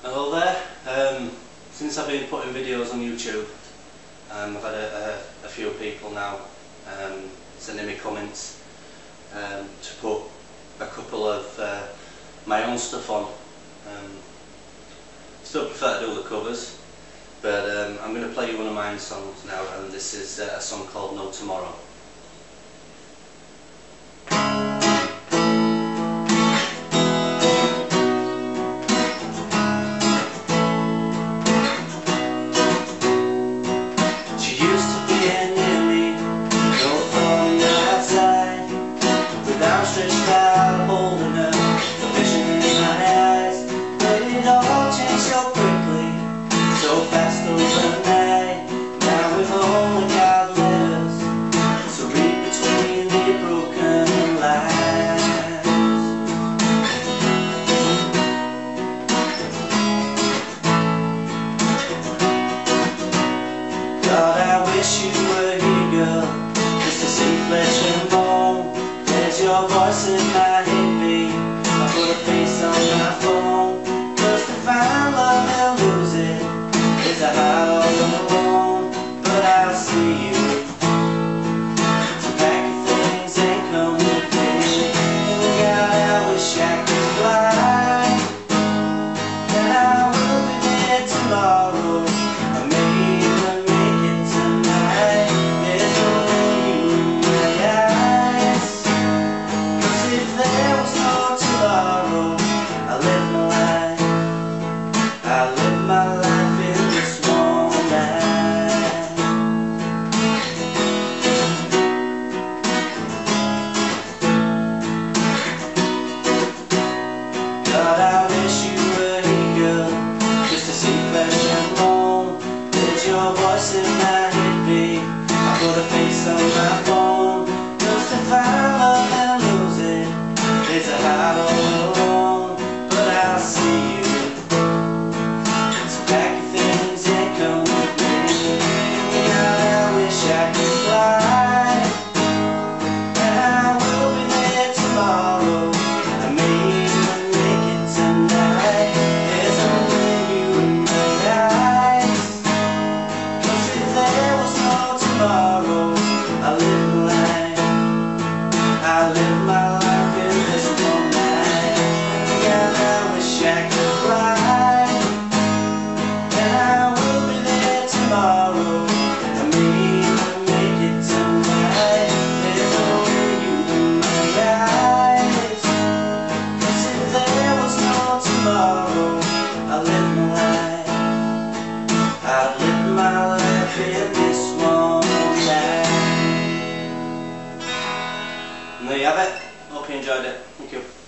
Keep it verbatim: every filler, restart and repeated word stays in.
Hello there. Um, since I've been putting videos on YouTube, um, I've had a, a, a few people now um, sending me comments um, to put a couple of uh, my own stuff on. Um, still prefer to do the covers, but um, I'm going to play you one of my songs now, and this is uh, a song called No Tomorrow. Stretched out, holding her, the vision in my eyes. But it all changed so quickly, so fast overnight. Now we've only got letters to read between the broken lines. God, I wish you were here, girl, just to see flesh and bone. Your voice in my head, babe. I put a face on my phone. Cause to find love and lose it is a hard all alone. But I'll see you to pack your things and come with me. Oh God, I wish I could fly, and I will be there tomorrow. I may even make it tonight. There's only you in my eyes. If there was no tomorrow, I live my life, I live my life in this one night. God, I wish you were here, girl, just to see flesh and bone. There's your voice in my head, babe. I put a face on my phone. Just to find love and lose it is a hard all alone. But I'll see you, so pack your things and come with me. God, I wish I could fly, and I will be there tomorrow. I may even make it tonight. There's only you in my eyes. Cause if there was no tomorrow, I live my life, I live my life in this one night. God, I wish I could fly, and I will be there tomorrow. I may even make it tonight. There's only you in my eyes. Cause if there was no tomorrow, I live my life, I live my life in this one night. And there you have it. Hope you enjoyed it. Thank you.